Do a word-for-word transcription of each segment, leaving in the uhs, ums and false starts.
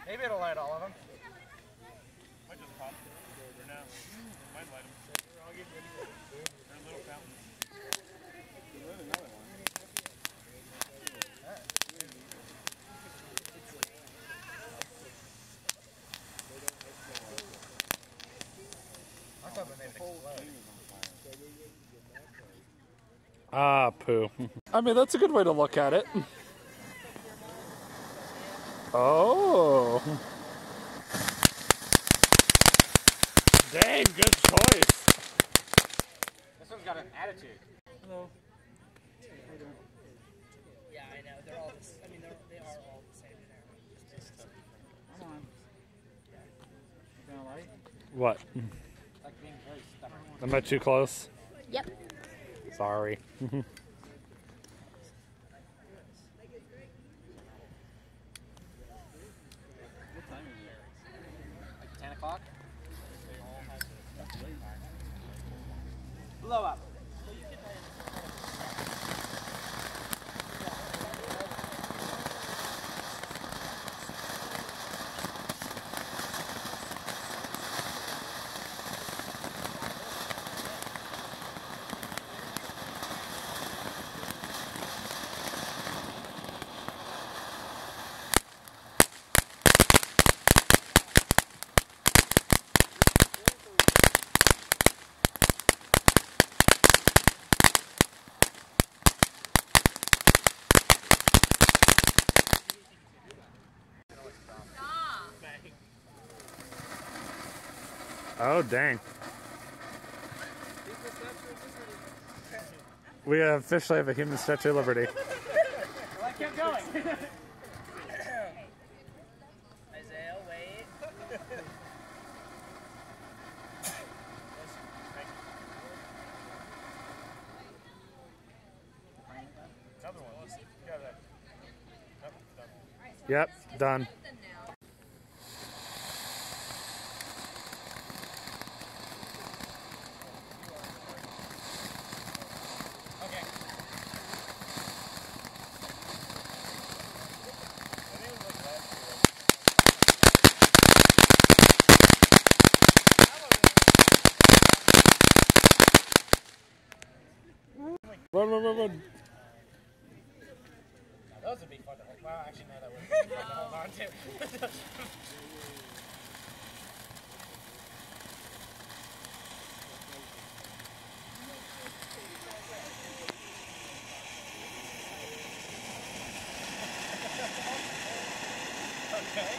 Maybe it'll light all of them. Might just pop for now. Might light them. They're little fountains. There's another one. I thought they explode. Ah, poo. I mean, that's a good way to look at it. Oh. Dang, good choice. This one's got an attitude. Hello. Yeah, I know. They're all the same. I mean, they're, they are all the same in there. Come on. You gonna light? What? Like being very stubborn. Am I too close? Yep. Sorry. What time is it? Like ten o'clock? They all have to blow up. Oh, dang. We officially have a human Statue of Liberty. Well, I kept going. Isaiah, wait. Another one. You got that. Nope, done. Yep, done. Okay. Run, run, run, run. Now, those would be fun to hold. Well, actually, no, that wouldn't be fun to hold on to. Okay.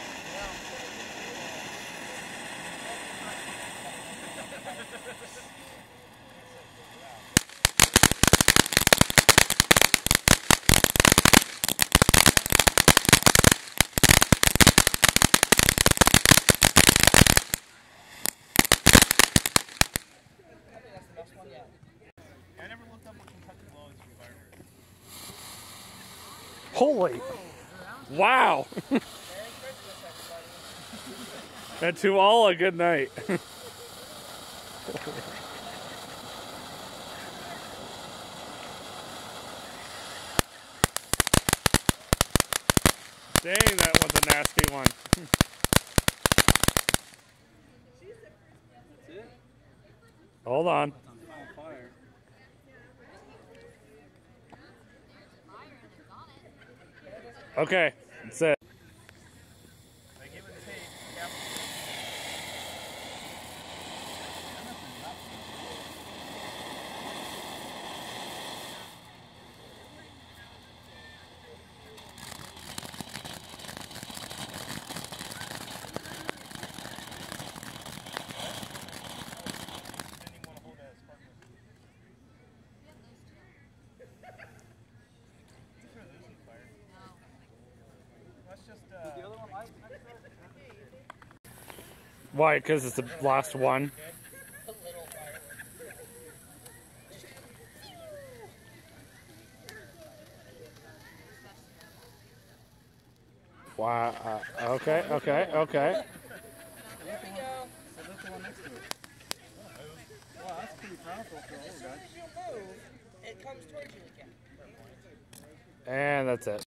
I never looked up what Kentucky law is for fireworks. Holy. Wow. And to all a good night. Dang, that was a nasty one. Hold on. Okay, that's it. They give it tape. Yep. Why? Because it's the last one. Wow. Uh, okay. Okay. Okay. There we go. So that's the one next to it. Wow, that's pretty powerful for all As soon guys. as you move, it comes towards you again. And that's it.